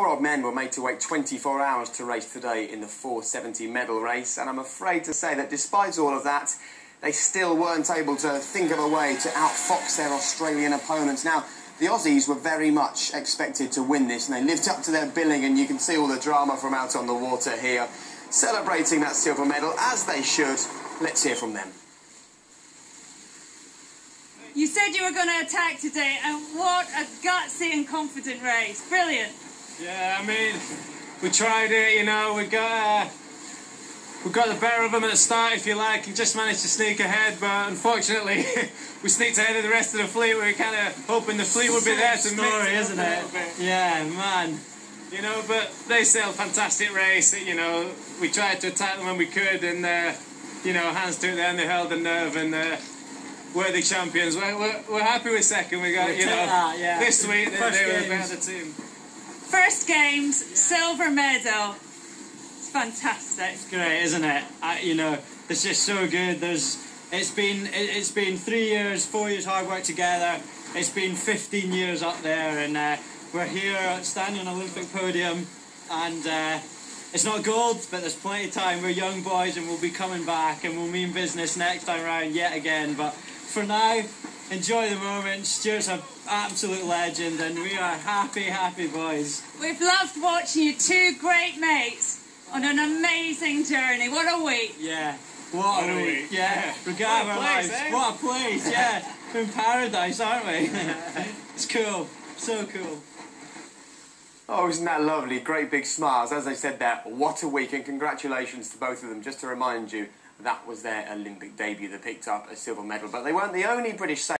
poor old men were made to wait 24 hours to race today in the 470 medal race, and I'm afraid to say that despite all of that, they still weren't able to think of a way to outfox their Australian opponents. Now, the Aussies were very much expected to win this, and they lived up to their billing, and you can see all the drama from out on the water here, celebrating that silver medal, as they should. Let's hear from them. You said you were going to attack today, and what a gutsy and confident race. Brilliant. Yeah, I mean, we tried it, you know, we got the better of them at the start, if you like, and just managed to sneak ahead, but unfortunately we sneaked ahead of the rest of the fleet. We were kind of hoping the fleet would be there to mix it, isn't it? Yeah, man. You know, but they sailed a fantastic race, you know, we tried to attack them when we could, and, you know, hands to it there, and they held the nerve, and worthy champions. We're happy with second. We got, you know, this week they were a better team. First games, silver medal. It's fantastic. It's great, isn't it? You know, it's just so good. It's been 3 years, 4 years hard work together. It's been 15 years up there, and we're here standing on an Olympic podium, and it's not gold, but there's plenty of time. We're young boys, and we'll be coming back, and we'll mean business next time round yet again. But for now, enjoy the moment. Stuart's an absolute legend, and we are happy, happy boys. We've loved watching you, two great mates, on an amazing journey. What a week. Yeah, what a week. Yeah, regard our lives. What a place, yeah. We're in paradise, aren't we? It's cool, so cool. Oh, isn't that lovely? Great big smiles. As I said there, what a week, and congratulations to both of them. Just to remind you, that was their Olympic debut. They picked up a silver medal, but they weren't the only British sailors